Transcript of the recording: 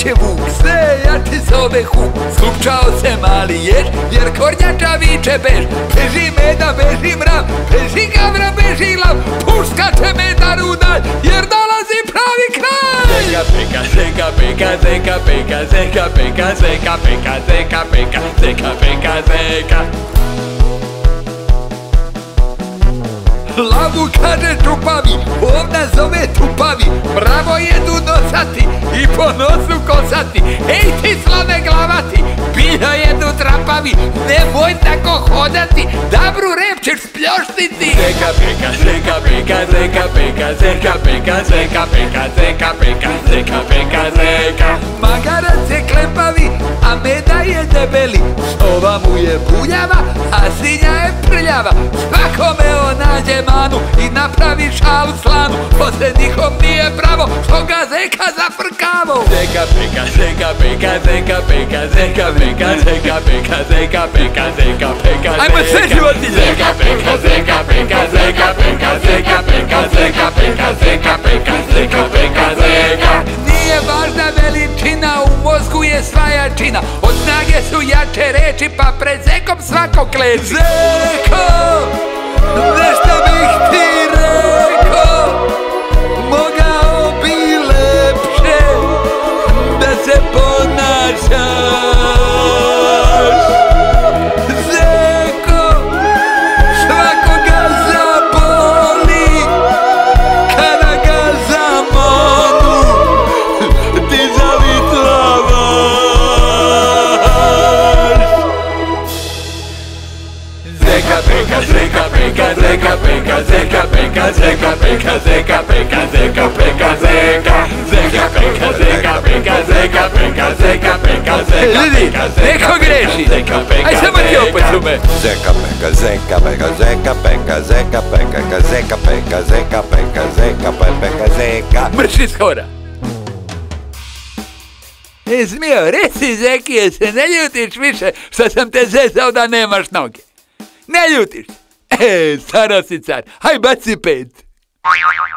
će vuk, sve jači zove huk. Skupčao se mali jež, jer kornjača viče bež. Beži meda, beži mrav, beži gavra, beži lav. Puškače meda rudalj, jer dolazi pravi kraj. Zeka peka, zeka peka, zeka peka, zeka peka, zeka peka, zeka peka, zeka peka, zeka. Lavu kaže čupavi, ovna zove tupavi. Bravo jedu nosati i po nosu kosati. Ej ti slone glavati, bilja jedu trapavi. Nemoj tako hodati, dabru rep ćeš spljoštiti. Zeka peka, zeka peka, zeka peka, zeka peka, zeka peka, zeka peka, zeka peka, zeka. Magarac je klepavi, a meda je debeli. Sova mu je buljava, a svinja je prljava. Svakome on nađe manu i napravi šalu slanu. Posle nikom nije pravo, što ga zeka zafrkavo. Zeka peka, zeka peka, zeka peka, zeka peka, zeka peka, zeka peka, zeka peka, zeka. Ajmo sve životinje. Zeka peka, zeka peka, zeka peka, zeka peka, zeka peka, zeka peka, zeka peka, zeka. Nije važna veličina, u mozgu je sva jačina. Od snage su jače reči, pa pred zekom svako kleči. Zeko! Nešto bih ti rekao, mogao bi lepše da se ponašaš. Zeko, svakoga zaboli kada ga zamonu ti zavitlavaš. Zeka peka, zeka peka, zeka peka, zeka peka, zeka peka, zeka peka, zeka peka, zeka. Zeka peka, zeka peka, zeka peka, zeka peka, zeka peka, zeka. Neko greši. Aj samo ti opet sume. Zeka peka, zeka peka, zeka peka, zeka peka, zeka peka, zeka peka, zeka peka, zeka. Mrš iz hora. Zmijo, reci Zeki, jer se ne ljutiš više što sam te zezao da nemaš noge. Ne ljutiš? Staro si car, haj baci 5.